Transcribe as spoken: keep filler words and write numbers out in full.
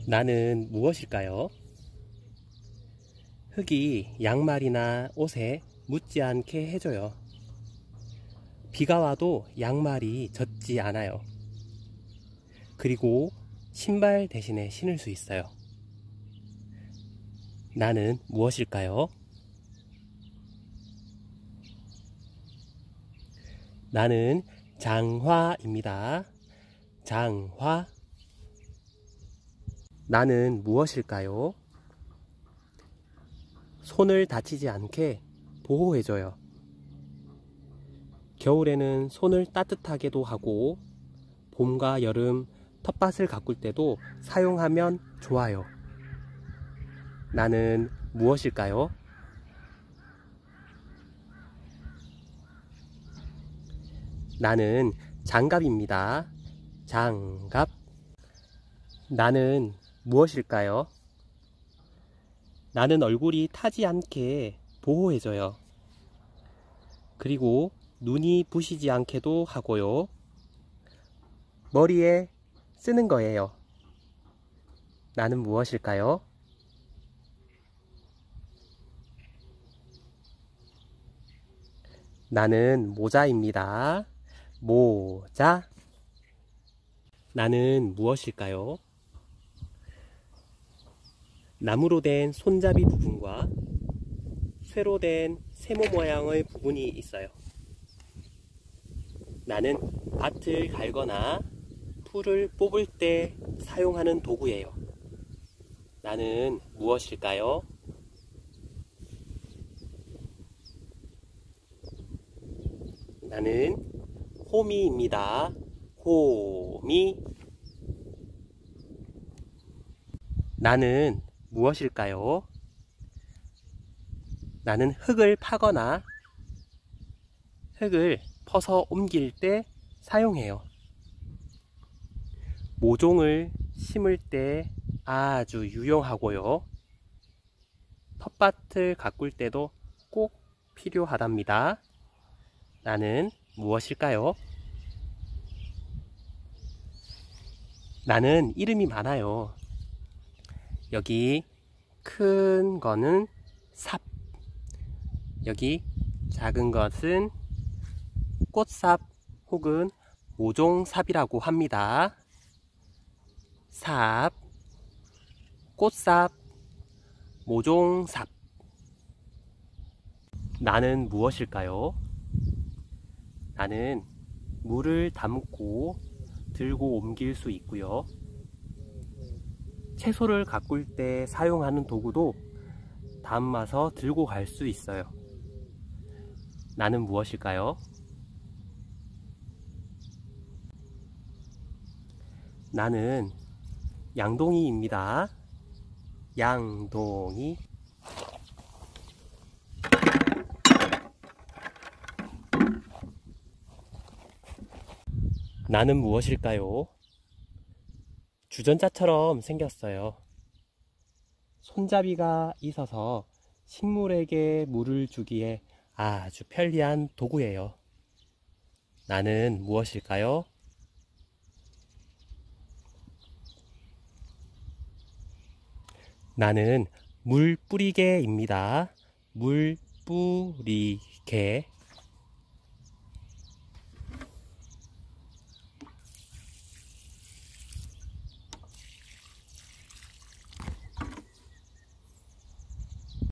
나는 무엇일까요? 흙이 양말이나 옷에 묻지 않게 해줘요. 비가 와도 양말이 젖지 않아요. 그리고 신발 대신에 신을 수 있어요. 나는 무엇일까요? 나는 장화입니다. 장화. 나는 무엇일까요? 손을 다치지 않게 보호해줘요. 겨울에는 손을 따뜻하게도 하고 봄과 여름 텃밭을 가꿀 때도 사용하면 좋아요. 나는 무엇일까요? 나는 장갑입니다. 장갑. 나는 무엇일까요? 나는 얼굴이 타지 않게 보호해줘요. 그리고 눈이 부시지 않게도 하고요. 머리에 쓰는 거예요. 나는 무엇일까요? 나는 모자입니다. 모자. 나는 무엇일까요? 나무로 된 손잡이 부분과 쇠로 된 세모 모양의 부분이 있어요. 나는 밭을 갈거나 풀을 뽑을 때 사용하는 도구예요. 나는 무엇일까요? 나는 호미입니다. 호미. 나는 무엇일까요? 나는 흙을 파거나 흙을 퍼서 옮길 때 사용해요. 모종을 심을 때 아주 유용하고요. 텃밭을 가꿀 때도 꼭 필요하답니다. 나는 무엇일까요? 나는 이름이 많아요. 여기 큰 거는 삽, 여기 작은 것은 꽃삽 혹은 모종삽이라고 합니다. 삽, 꽃삽, 모종삽. 나는 무엇일까요? 나는 물을 담고 들고 옮길 수 있고요. 채소를 가꿀 때 사용하는 도구도 담아서 들고 갈 수 있어요. 나는 무엇일까요? 나는 양동이입니다. 양동이. 나는 무엇일까요? 주전자처럼 생겼어요. 손잡이가 있어서 식물에게 물을 주기에 아주 편리한 도구예요. 나는 무엇일까요? 나는 물 뿌리개입니다. 물 뿌리개.